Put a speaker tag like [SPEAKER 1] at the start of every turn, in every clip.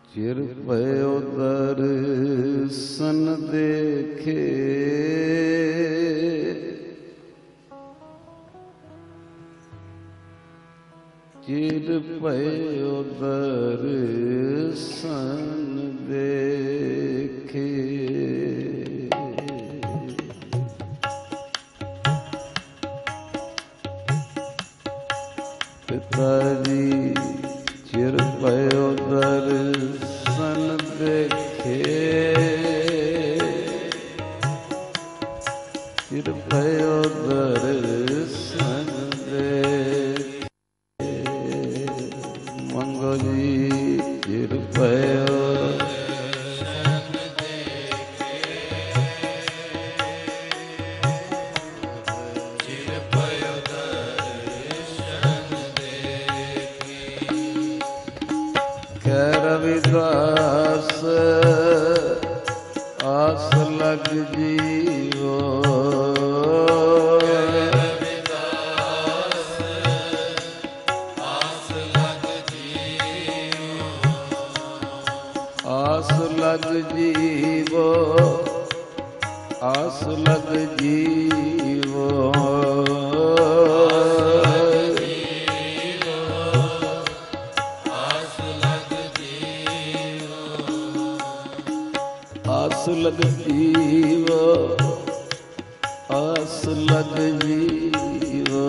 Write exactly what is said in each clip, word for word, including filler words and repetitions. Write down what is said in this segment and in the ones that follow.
[SPEAKER 1] चिर भयो दर्शन देखे चिर भयो दर्शन देखे पिताजी चिर भयो दर्शन देखे चिर भयो दर्शन देखे मंगली चिर भयो रविदास आस लग जीवो
[SPEAKER 2] रविदास आस लग जीवो
[SPEAKER 1] आस लग जीवो आस लग जीवो आस लग जीवो आस लग जीवो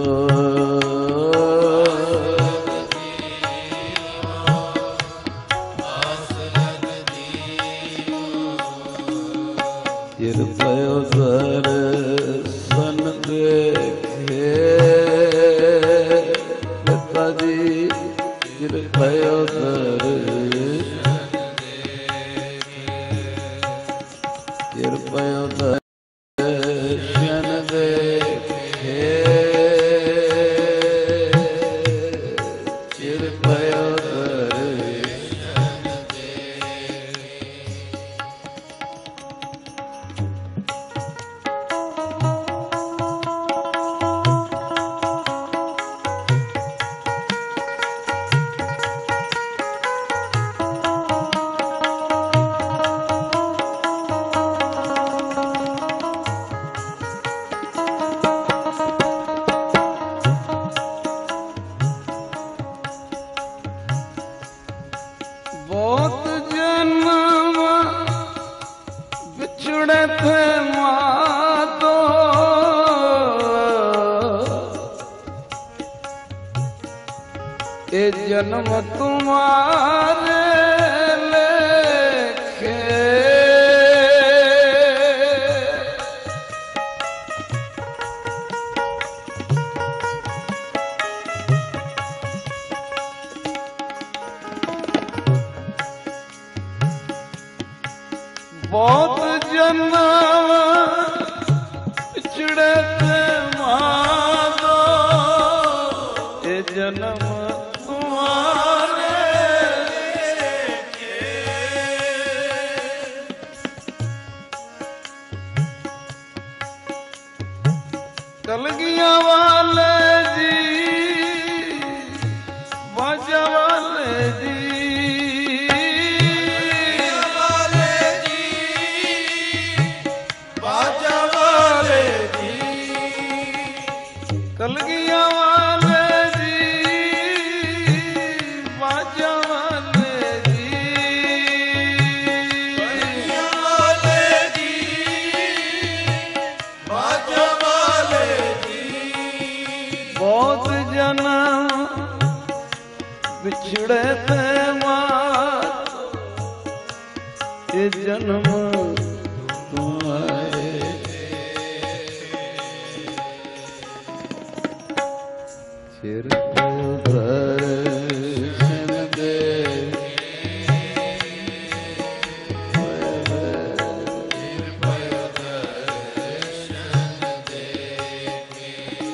[SPEAKER 1] चिर भयो दर्शन देखे पिताजी चिर भयो दर्शन चिर भयो दर्शन देखे चिर भयो दर्शन बहुत जन्म बिछड़े थे मातो ये जन्म तुम्हारे लेखे बहुत जन्म पिछड़े थे मानो ये जन्म तुम्हारे लेखे कलगियां वाले जी बाजा वाले जी कलगियां वाले जी बाजा वाले जी कलगियां वाले जी बाजा वाले जी बहुत जन्म बिछड़े थे मात ये जन्म तुम्हारे चिर भयो दर्शन देखे चिर भयो दर्शन देखे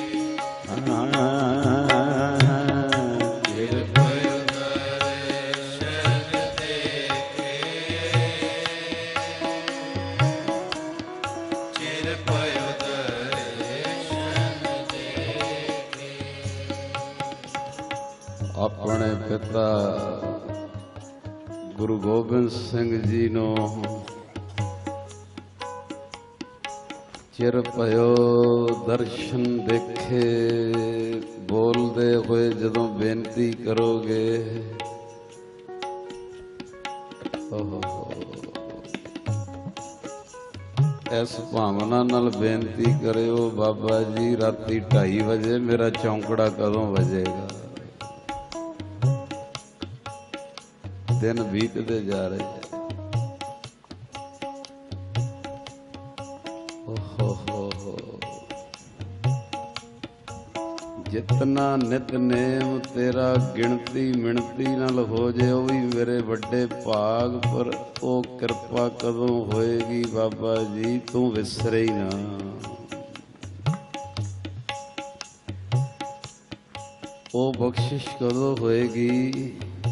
[SPEAKER 1] चिर भयो दर्शन देखे चिर भयो अपने पिता
[SPEAKER 3] ਗੁਰੂ ਗੋਬਿੰਦ ਸਿੰਘ ਜੀ ਨੂੰ ਚਿਰ ਭਇਓ ਦਰਸ਼ਨ ਦੇਖੇ, ਬੋਲਦੇ ਹੋਏ ਜਦੋਂ ਬੇਨਤੀ ਕਰੋਗੇ, ਓਹੋ ਇਸ ਭਾਵਨਾ ਨਾਲ ਬੇਨਤੀ ਕਰਿਓ, ਬਾਬਾ ਜੀ ਰਾਤੀ ਢਾਈ ਵਜੇ ਮੇਰਾ ਚੌਂਕੜਾ ਕਦੋਂ ਵੱਜੇਗਾ। ਦਿਨ ਬੀਤਦੇ ਜਾ ਰਹੇ। ਓਹੋ ਹੋ ਹੋ ਜਿਤਨਾ ਨਿਤਨੇਮ ਤੇਰਾ ਗਿਣਤੀ ਮਿਣਤੀ ਨਾਲ ਹੋ ਜੇ ਉਹ ਵੀ ਮੇਰੇ ਵੱਡੇ ਭਾਗ, ਪਰ ਉਹ ਕਿਰਪਾ ਕਦੋਂ ਹੋਏਗੀ ਬਾਬਾ ਜੀ, ਤੂੰ ਵਿਸਰੇ ਹੀ ਨਾ। ਉਹ ਬਖਸ਼ਿਸ਼ ਕਦੋਂ ਹੋਏਗੀ,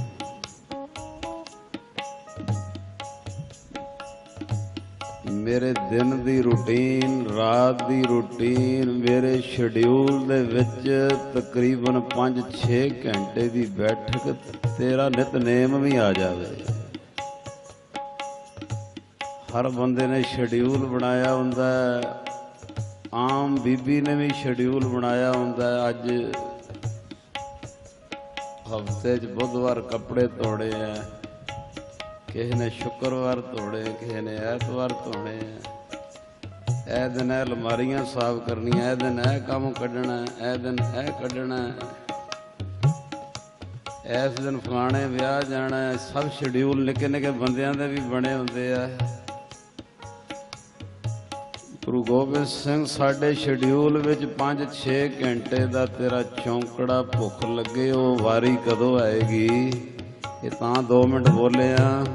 [SPEAKER 3] ਮੇਰੇ ਦਿਨ ਦੀ ਰੂਟੀਨ, ਰਾਤ ਦੀ ਰੂਟੀਨ, ਮੇਰੇ ਸ਼ਡਿਊਲ ਦੇ ਵਿੱਚ ਤਕਰੀਬਨ ਪੰਜ ਛੇ ਘੰਟੇ ਦੀ ਬੈਠਕ, ਤੇਰਾ ਨਿਤਨੇਮ ਵੀ ਆ ਜਾਵੇ। ਹਰ ਬੰਦੇ ਨੇ ਸ਼ਡਿਊਲ ਬਣਾਇਆ ਹੁੰਦਾ, ਆਮ ਬੀਬੀ ਨੇ ਵੀ ਸ਼ਡਿਊਲ ਬਣਾਇਆ ਹੁੰਦਾ। ਅੱਜ ਹਫ਼ਤੇ 'ਚ ਬੁੱਧਵਾਰ ਕੱਪੜੇ ਧੋਣੇ ਆ, ਕਿਸੇ ਨੇ ਸ਼ੁੱਕਰਵਾਰ ਧੋਣੇ, ਕਿਸੇ ਨੇ ਐਤਵਾਰ ਧੋਣੇ ਆ। ਇਹ ਦਿਨ ਇਹ ਅਲਮਾਰੀਆਂ ਸਾਫ਼ ਕਰਨੀਆਂ, ਇਹ ਦਿਨ ਇਹ ਕੰਮ ਕੱਢਣਾ, ਇਹ ਦਿਨ ਇਹ ਕੱਢਣਾ, ਇਸ ਦਿਨ ਫਲਾਣੇ ਵਿਆਹ ਜਾਣਾ। ਸਭ ਸ਼ਡਿਊਲ ਨਿੱਕੇ ਨਿੱਕੇ ਬੰਦਿਆਂ ਦੇ ਵੀ ਬਣੇ ਹੁੰਦੇ ਆ। ਗੁਰੂ ਗੋਬਿੰਦ ਸਿੰਘ ਸਾਡੇ ਸ਼ਡਿਊਲ ਵਿੱਚ ਪੰਜ ਛੇ ਘੰਟੇ ਦਾ ਤੇਰਾ ਚੌਂਕੜਾ, ਭੁੱਖ ਲੱਗੇ ਉਹ ਵਾਰੀ ਕਦੋਂ ਆਏਗੀ। ਇਹ ਤਾਂ ਦੋ ਮਿੰਟ ਬੋਲੇ ਆ,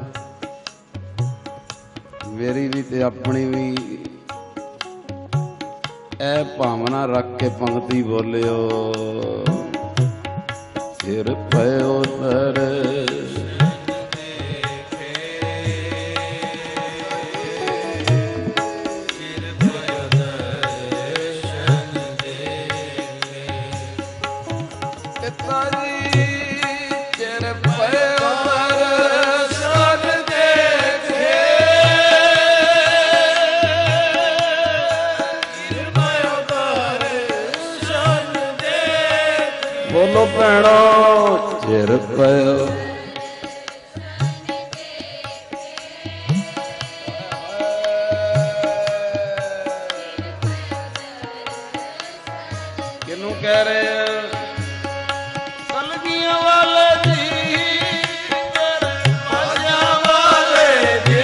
[SPEAKER 3] ਮੇਰੀ ਵੀ ਤੇ ਆਪਣੀ ਵੀ ਇਹ ਭਾਵਨਾ ਰੱਖ ਕੇ ਪੰਕਤੀ ਬੋਲਿਓ। ਸਿਰ ਪਇਓ ਤਰ ਬੋਲੋ ਭੈਣੋ, ਚਿਰ ਪਇਓ ਕਿਹਨੂੰ ਕਹਿ ਰਹੇ ਆ? ਕਲਗੀਆਂ ਵਾਲੇ ਜੀ, ਮੇਰੇ ਬਾਜਾਂ ਵਾਲੇ ਜੀ,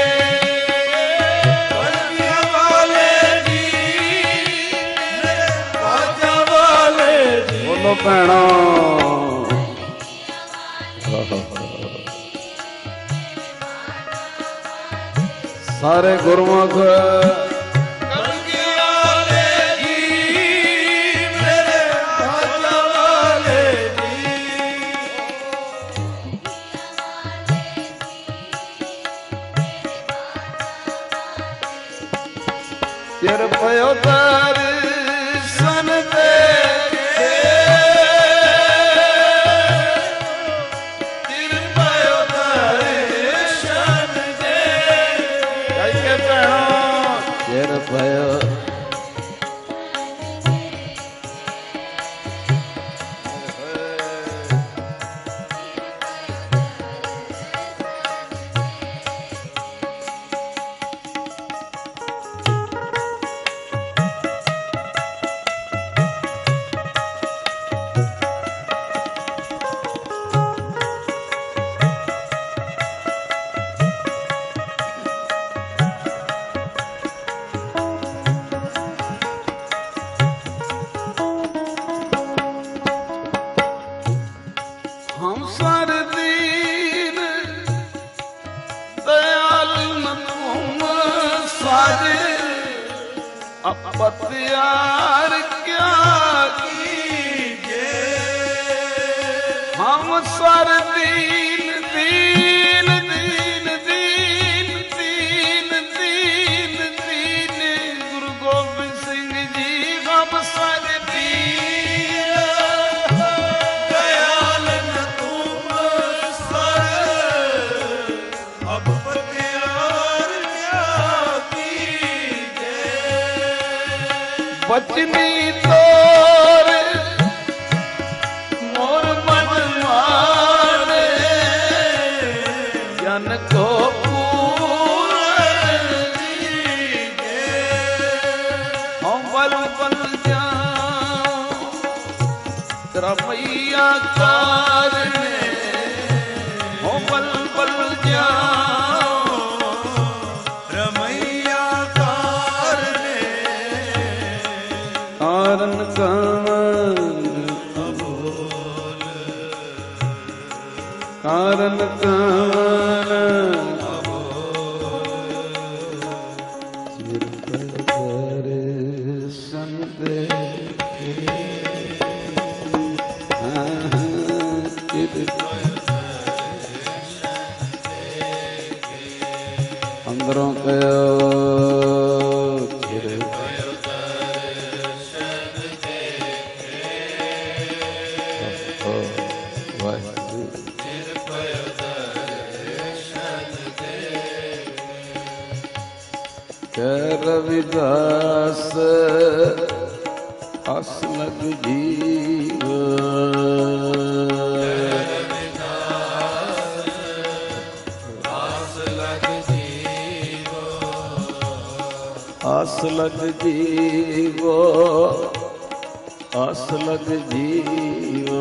[SPEAKER 3] ਕਲਗੀਆਂ ਵਾਲੇ ਜੀ, ਮੇਰੇ ਬਾਜਾਂ ਵਾਲੇ ਜੀ। ਬੋਲੋ ਭੈਣੋ, ਸਾਰੇ ਗੁਰਮੁਖ ਕਲਗੀਆਂ ਵਾਲੇ ਜੀ, ਮੇਰੇ ਬਾਜਾਂ ਵਾਲੇ ਜੀ। ਚਿਰ ਪਇਓ ਦਰਸ਼ਨ ਦੇਖੇ, ਚਿਰ ਪਇਓ ਦਰਸ਼ਨ ਦੇਖੇ। ਕਹਿ ਕੇ ਭੈਣੋ, ਚਿਰ ਪਇਓ अपत्यार क्या कीजे, हम सर दीन दीन दीन दीन दीन दीन दीन। गुरु गोबिंद सिंह जी हम सर दीन, दयाल न तुम सर बचनी तोर मोर मन मारे जन को पूरे हम बल बल जाऊं तेरा मैया कार में हम बल बल जाऊं
[SPEAKER 2] रमैया कार ने
[SPEAKER 3] कारण कान कारण कान चिर दर्शन दे अंदरों कयो चिर रविदास हस लग जीव आस लग जीवो आस लग जीवो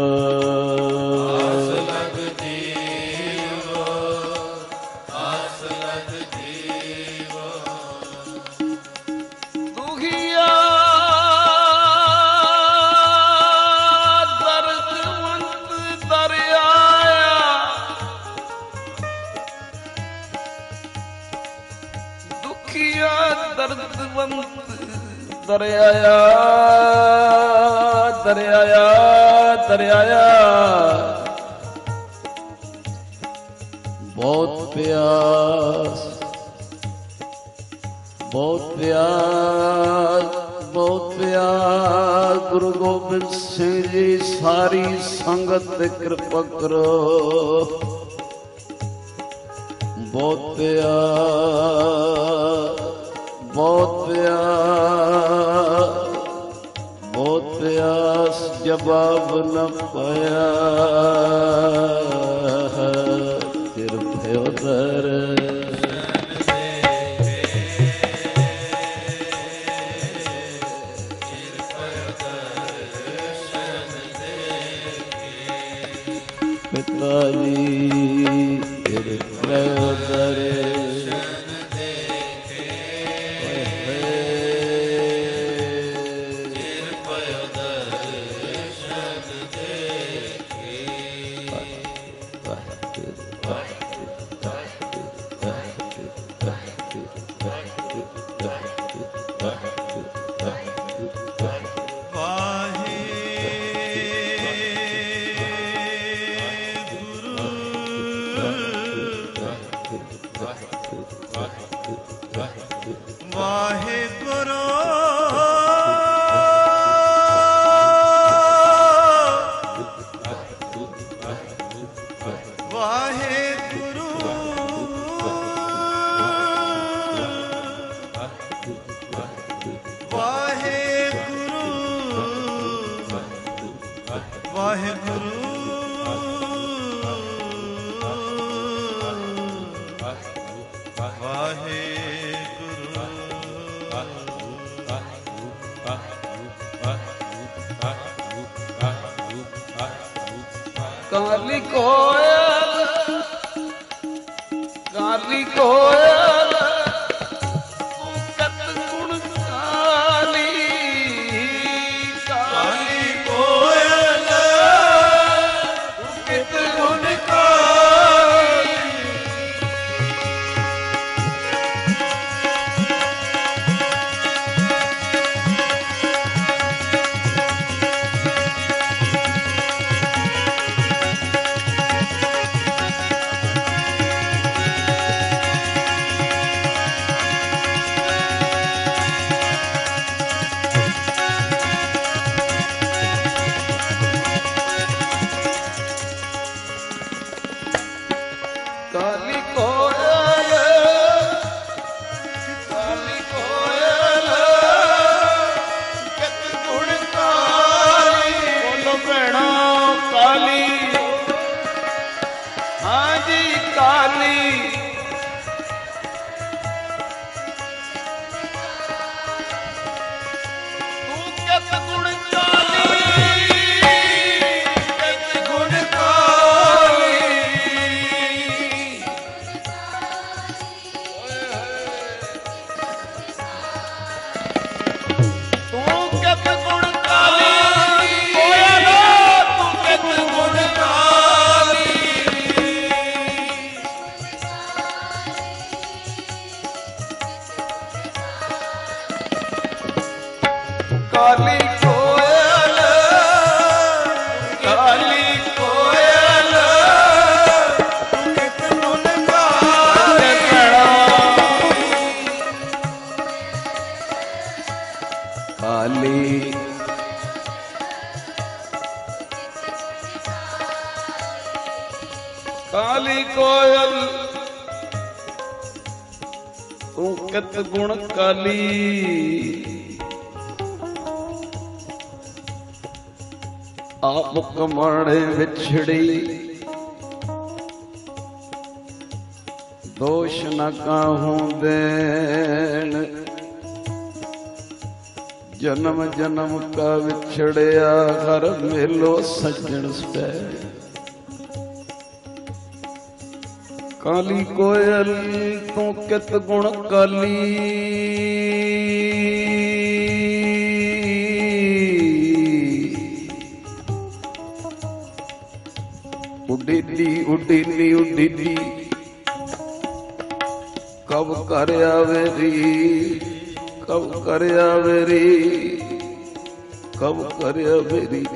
[SPEAKER 2] आस लग जीवो आस लग जीवो
[SPEAKER 3] दुखिया दर्दमंद दरियाया दुखिया दर्दमंद दरियाया दरियाया दरियाया बहुत प्यास बहुत प्यास बहुत प्यास गुरु गोबिंद सिंह जी सारी संगत ते कृपा करो बहुत प्यास बहुत प्यास बहुत प्यास जवाब न पाया फिर भयो दर पिताजी फिर भयो दर काली कोयल काली कोयल कत गुण काली काली कोयल कित गुण काली काली कोयल काली कोयल ਕਾਲੀ ਤੂੰ ਕਿਤ ਗੁਣ ਕਾਲੀ ਕਿਤ ਗੁਣ ਕਾਲੀ ਤੂੰ ਕਿਤ ਗੁਣ ਕਾਲੀ ਕੋਇਲ ਤੂੰ ਕਿਤ ਗੁਣ ਕਾਲੀ ਕਾਲੀ ਕੋਇਲ ਕਾਲੀ ਕੋਇਲ ਤੂੰ ਕਿਤ ਗੁਣ ਕਾਲੀ ਕਾਲੀ ਕਾਲੀ ਕੋਇਲ ਤੂੰ ਕਿਤ ਗੁਣ ਕਾਲੀ ਆਪ ਕਮੜੇ ਵਿਛੜੀ ਦੋਸ਼ ਨ ਕਾਹੂੰ ਦੇਣ ਜਨਮ ਜਨਮ ਕਾ ਵਿਛੜਿਆ ਹਰ ਮੇਲੋ ਸੱਜਣ ਸਪੈ ਕਾਲੀ ਕੋਇਲ ਤੂੰ ਕਿਤ ਗੁਣ ਕਾਲੀ ਉਡੀਲੀ ਉਡੀਲੀ ਉਡੀਲੀ ਕਬ ਕਰ ਆਵੇਰੀ ਕਬ ਕਰ ਆਵੇਰੀ ਕਬ ਕਰ ਆਵੇਰੀ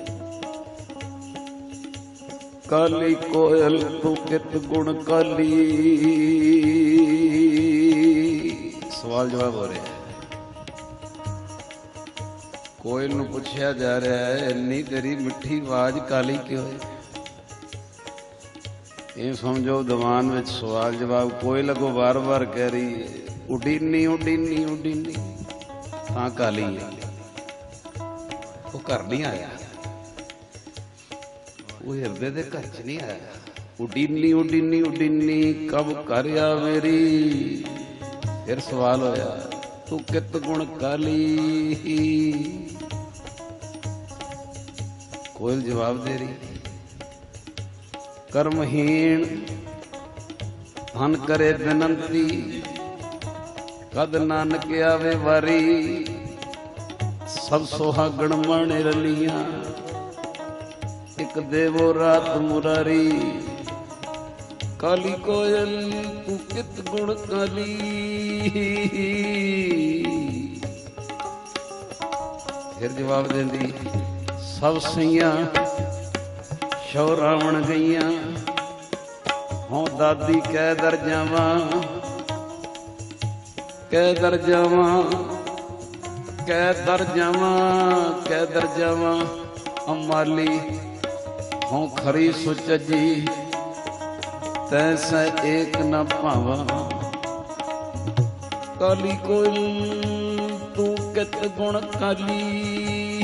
[SPEAKER 3] ਕਾਲੀ ਕੋਇਲ ਤੂੰ ਕਿਤ ਗੁਣ ਕਾਲੀ ਸਵਾਲ ਜਵਾਬ ਹੋ ਰਿਹਾ ਕੋਇਲ ਨੂੰ ਪੁੱਛਿਆ ਜਾ ਰਿਹਾ ਹੈ ਇੰਨੀ ਤੇਰੀ ਮਿੱਠੀ ਆਵਾਜ਼ ਕਾਲੀ ਕਿਉਂ ਹੈ ਇਹ ਸਮਝੋ ਦੀਵਾਨ ਵਿੱਚ ਸਵਾਲ ਜਵਾਬ ਕੋਇਲ ਅੱਗੋਂ ਵਾਰ ਵਾਰ ਕਹਿ ਰਹੀ ਹੈ ਉਡੀਨੀ ਉਡੀਨੀ ਉਡੀਨੀ ਤਾਂ ਕਾਲੀ ਹੈ ਉਹ ਘਰ ਨਹੀਂ ਆਇਆ ਉਹ ਹਿਰਦੇ ਦੇ ਘਰ ਚ ਨਹੀਂ ਆਇਆ ਉਡੀਨੀ ਉਡੀਨੀ ਉਡੀਨੀ ਕਬ ਕਰ ਆਵੇਰੀ ਫਿਰ ਸਵਾਲ ਹੋਇਆ ਤੂੰ ਕਿਤ ਗੁਣ ਕਾਲੀ ਕੋਇਲ ਜਵਾਬ ਦੇ ਰਹੀ ਕਰਮਹੀਣ ਧਨ ਕਰੇ ਬੇਨੰਤੀ ਕਦ ਨਾਨਕ ਆਵੇ ਵਾਰੀ ਸਭ ਸੁਹਾਗਣ ਮਾਣੇ ਰਲੀਆਂ ਇੱਕ ਦੇਵੋ ਰਾਤ ਮੁਰਾਰੀ ਕਾਲੀ ਕੋਇਲ ਤੂੰ ਕਿਤ ਗੁਣ ਕਾਲੀ ਫਿਰ ਜਵਾਬ ਦਿੰਦੀ ਸਭ ਸਈਆਂ ਸ਼ੌ ਰਾਵਣ ਗਈਆਂ ਹੋਂ ਦਾਦੀ ਕਹਿ ਦਰ ਜਾਵਾਂ ਕਹਿ ਦਰ ਜਾਵਾਂ ਕਹਿ ਦਰ ਜਾਵਾਂ ਕਹਿ ਦਰ ਜਾਵਾਂ ਅਮਾਲੀ ਹੋਂ ਖਰੀ ਸੁਚਜੀ ਤੈਸੈ ਏਕ ਨ ਭਾਵਾਂ ਕਾਲੀ ਕੋਇਲ ਤੂੰ ਕਿਤ ਗੁਣ ਕਾਲੀ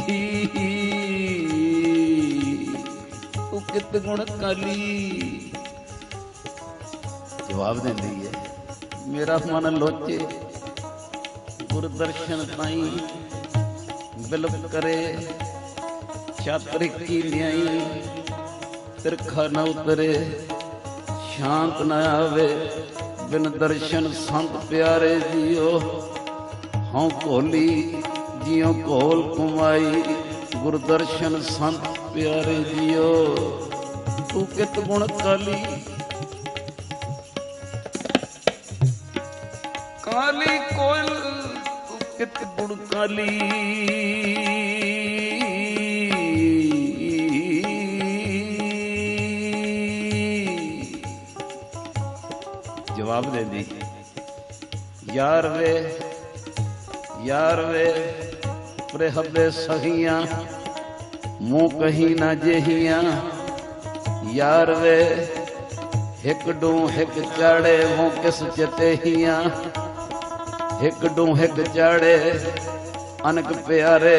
[SPEAKER 3] ਤੂੰ ਕਿਤ ਗੁਣ ਕਾਲੀ ਜਵਾਬ ਦਿੰਦੀ ਹੈ ਮੇਰਾ ਮਨ ਲੋਚੇ ਗੁਰ ਦਰਸ਼ਨ ਤਾਈ ਬਿਲਪ ਕਰੇ ਛਾਤਰ ਕੀ ਲਿਆਈ ਤਿਰਖਾ ਨ ਉਤਰੇ ਸ਼ਾਂਤ ਨ ਆਵੇ ਬਿਨ ਦਰਸ਼ਨ ਸੰਤ ਪਿਆਰੇ ਜੀਓ ਹਉ ਭੋਲੀ ਜਿਉ ਘੋਲ ਕੁਮਾਈ ਗੁਰ ਦਰਸ਼ਨ ਸੰਤ ਪਿਆਰੇ ਜੀਓ ਤੂੰ ਕਿਤ ਗੁਣ ਕਾਲੀ ਕਾਲੀ ਕੋਇਲ ਤੂੰ ਕਿਤ ਗੁਣ ਕਾਲੀ ਜਵਾਬ ਦੇਂਦੀ ਯਾਰ ਵੇ ਯਾਰ ਵੇ ਪ੍ਰਹਬੇ ਸਹੀਆਂ ਮੂੰਹ ਕਹੀ ਨਾ ਜਹੀਆਂ ਯਾਰ ਵੇ ਇੱਕ ਡੂੰ ਇੱਕ ਚਾੜੇ ਮੂੰਹ ਕਿਸ ਚਤੇਹੀਆਂ ਇੱਕ ਡੂੰ ਇੱਕ ਚਾੜੇ ਅਨਕ ਪਿਆਰੇ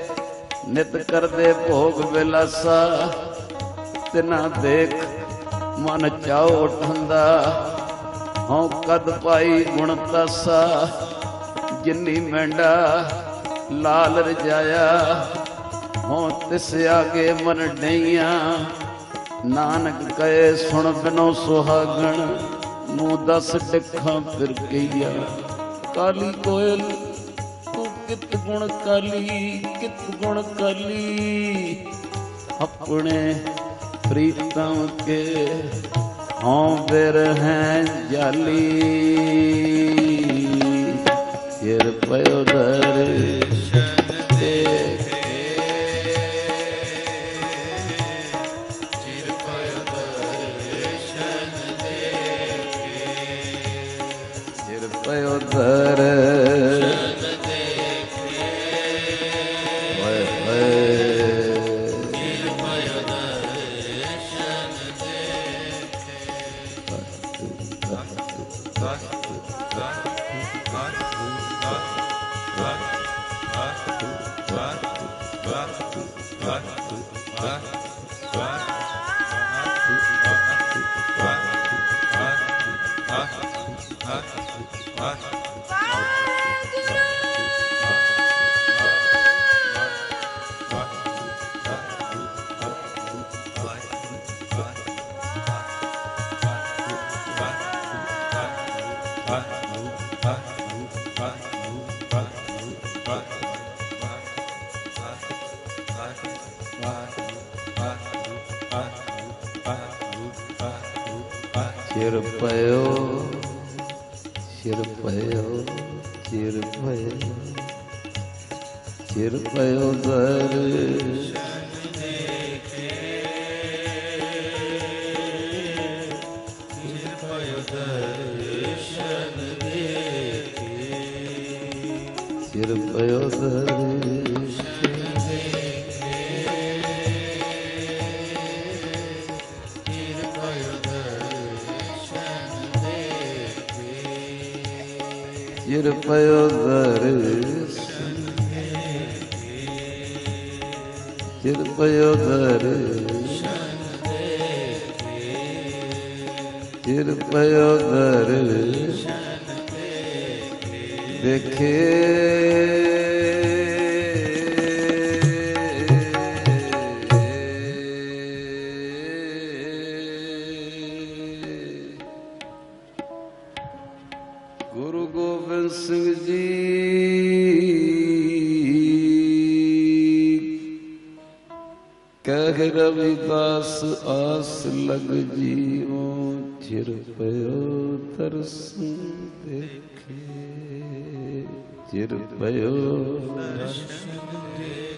[SPEAKER 3] ਨਿਤ ਕਰਦੇ ਭੋਗ ਵਿਲਾਸਾ ਤਿਨਾ ਦੇਖ ਮਨ ਚਾਉ ਠੰਦਾ ਹਉ ਕਦ ਪਾਈ ਗੁਣ ਤਾਸਾ ਜਿਨੀ ਮੈਂਡਾ ਲਾਲ ਰਜਾਇਆ ਹਉ ਤਿਸ ਆਗੇ ਮਨ ਡਈਆਂ ਨਾਨਕ ਕਹੇ ਸੁਣ ਬਿਨੋ ਸੁਹਾਗਣ ਮੂੰਹ ਦਸ ਟਿੱਖਾਂ ਫਿਰ ਕਈਆ ਕਾਲੀ ਕੋਇਲ ਤੂੰ ਕਿਤ ਗੁਣ ਕਾਲੀ ਕਿਤ ਗੁਣ ਕਾਲੀ ਆਪਣੇ ਪ੍ਰੀਤਮ ਕੇ ਹਉ ਬਿਰ ਹੈ ਜਾਲੀ ਚਿਰ ਪਇਓ ਦਰਸ਼ਨ ਦੇਖੇ
[SPEAKER 1] ਚਿਰ ਪਇਓ ਦਰਸ਼ਨ ਦੇਖੇ
[SPEAKER 3] ਚਿਰ ਪਇਓ ਦਰਸ਼ਨ
[SPEAKER 1] ਦੇਖੇ
[SPEAKER 3] ਹੋਏ ਹੋਏ
[SPEAKER 1] ਚਿਰ ਪਇਓ ਦਰਸ਼ਨ
[SPEAKER 3] ਚਿਰ ਪਇਓ ਚਿਰ ਪਇਓ ਚਿਰ ਪਇਓ ਚਿਰ ਪਇਓ ਦਰਸ਼ਨ
[SPEAKER 1] ਦੇਖੇ ਚਿਰ ਪਇਓ ਦਰਸ਼ਨ ਦੇਖੇ
[SPEAKER 3] ਚਿਰ ਪਇਓ ਦਰਸ਼ਨ ਚਿਰ ਪਇਓ ਦਰਸ਼ਨ ਚਿਰ ਪਇਓ ਦਰਸ਼ਨ ਚਿਰ ਪਇਓ ਦਰਸ਼ਨ ਦੇਖੇ ਗੁਰੂ ਗੋਬਿੰਦ ਸਿੰਘ ਜੀ ਕਹਿ ਰਵਿਦਾਸ ਆਸ ਲਗ ਜੀਓ ਚਿਰ ਪਇਓ ਦਰਸ਼ਨ ਦੇਖੇ ਚਿਰ ਪਇਓ ਦਰਸ਼ਨ